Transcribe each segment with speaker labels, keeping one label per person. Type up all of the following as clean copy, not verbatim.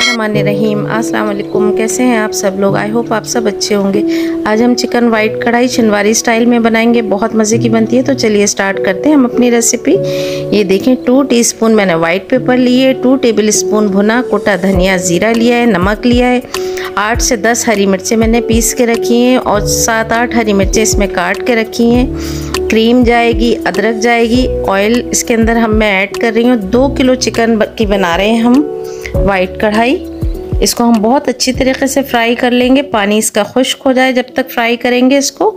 Speaker 1: बिस्मिल्लाहिर्रहमानिर्रहीम। अस्सलाम वालेकुम। कैसे हैं आप सब लोग? आई होप आप सब अच्छे होंगे। आज हम चिकन वाइट कढ़ाई छिंदवाड़ी स्टाइल में बनाएंगे। बहुत मज़े की बनती है। तो चलिए स्टार्ट करते हैं हम अपनी रेसिपी। ये देखें 2 टीस्पून मैंने वाइट पेपर लिए, 2 टेबल स्पून भुना कोटा धनिया ज़ीरा लिया है, नमक लिया है, 8 से 10 हरी मिर्चें मैंने पीस के रखी हैं और 7-8 हरी मिर्चें इसमें काट के रखी हैं। क्रीम जाएगी, अदरक जाएगी, ऑयल इसके अंदर मैं ऐड कर रही हूँ। 2 किलो चिकन की बना रहे हैं हम वाइट कढ़ाई। इसको हम बहुत अच्छी तरीके से फ्राई कर लेंगे। पानी इसका खुश्क हो जाए जब तक फ्राई करेंगे इसको।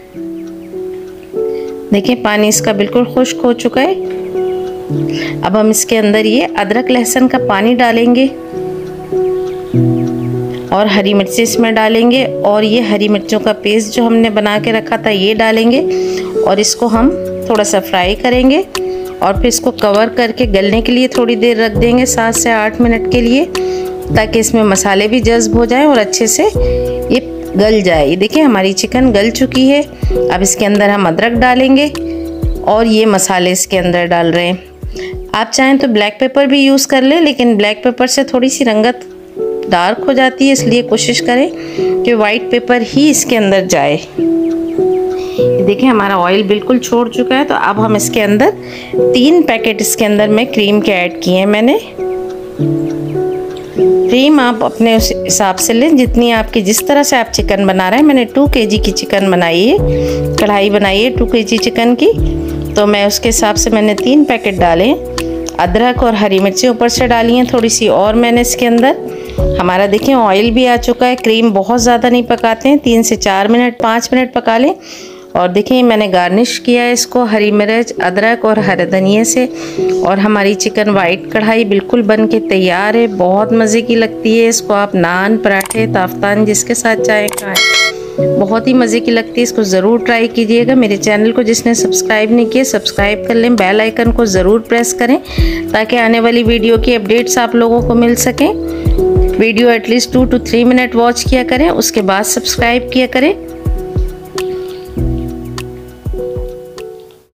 Speaker 1: देखिए पानी इसका बिल्कुल खुश्क हो चुका है। अब हम इसके अंदर ये अदरक लहसुन का पानी डालेंगे और हरी मिर्ची इसमें डालेंगे और ये हरी मिर्चों का पेस्ट जो हमने बना के रखा था ये डालेंगे और इसको हम थोड़ा सा फ्राई करेंगे और फिर इसको कवर करके गलने के लिए थोड़ी देर रख देंगे, 7 से 8 मिनट के लिए, ताकि इसमें मसाले भी जज्ब हो जाएं और अच्छे से ये गल जाए। ये देखिए हमारी चिकन गल चुकी है। अब इसके अंदर हम अदरक डालेंगे और ये मसाले इसके अंदर डाल रहे हैं। आप चाहें तो ब्लैक पेपर भी यूज़ कर लें, लेकिन ब्लैक पेपर से थोड़ी सी रंगत डार्क हो जाती है, इसलिए कोशिश करें कि वाइट पेपर ही इसके अंदर जाए। देखिए हमारा ऑयल बिल्कुल छोड़ चुका है। तो अब हम इसके अंदर 3 पैकेट इसके अंदर मैं क्रीम के ऐड किए हैं। मैंने क्रीम आप अपने उस हिसाब से लें जितनी आपकी, जिस तरह से आप चिकन बना रहे हैं। मैंने 2 kg की चिकन बनाई है, कढ़ाई बनाई है 2 kg चिकन की, तो मैं उसके हिसाब से मैंने 3 पैकेट डाले। अदरक और हरी मिर्ची ऊपर से डाली हैं थोड़ी सी और मैंने इसके अंदर। हमारा देखिए ऑयल भी आ चुका है। क्रीम बहुत ज़्यादा नहीं पकाते हैं, 3 से 4 मिनट 5 मिनट पका लें। और देखिए मैंने गार्निश किया है इसको हरी मिर्च, अदरक और हरे धनिए से। और हमारी चिकन वाइट कढ़ाई बिल्कुल बन के तैयार है। बहुत मज़े की लगती है। इसको आप नान, पराठे, ताफ्तान जिसके साथ चाहे खाएं, बहुत ही मज़े की लगती है। इसको ज़रूर ट्राई कीजिएगा। मेरे चैनल को जिसने सब्सक्राइब नहीं किया सब्सक्राइब कर लें, बेल आइकन को ज़रूर प्रेस करें ताकि आने वाली वीडियो की अपडेट्स आप लोगों को मिल सकें। Video at least 2 to 3 minute watch किया करें, उसके बाद सब्सक्राइब किया करें।